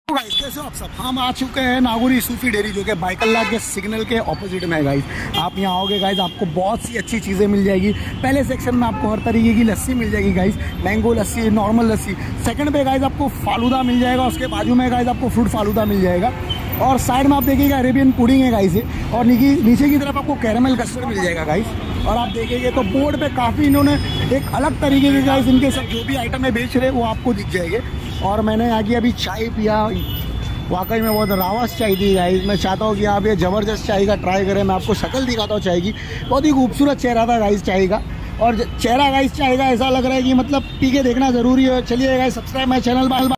तो गाइस कैसे हो आप सब। हम आ चुके हैं नागौरी सूफी डेयरी जो कि बाइकल्ला के सिग्नल के ऑपोजिट में है गाइस। आप यहाँ आओगे गाइस, आपको बहुत सी अच्छी चीज़ें मिल जाएगी। पहले सेक्शन में आपको हर तरीके की लस्सी मिल जाएगी guys, mango lassi, normal lassi. Second पे गाइस आपको फालूदा मिल जाएगा, उसके बाजू में गाइस आपको फ्रूट फालूदा मिल जाएगा। और साइड में आप देखिएगा अरेबियन पुडिंग है गाइस, और नीचे की तरफ आपको कैरेमल कस्टर्ड मिल जाएगा गाइस। और आप देखेंगे तो बोर्ड पे काफ़ी इन्होंने एक अलग तरीके के गाइस इनके सब जो भी आइटम है बेच रहे हैं वो आपको दिख जाएंगे। और मैंने आगे अभी चाय पिया, वाकई में बहुत रावस चाय थी गाइस। मैं चाहता हूँ कि आप ये ज़बरदस्त चाय का ट्राई करें। मैं आपको शक्ल दिखाता हूँ चाय की, बहुत ही खूबसूरत चेहरा था गाइस चाय का। और चेहरा गाइस चाय का ऐसा लग रहा है कि मतलब पी के देखना ज़रूरी है। चलिए गाइस, सब्सक्राइब माय चैनल।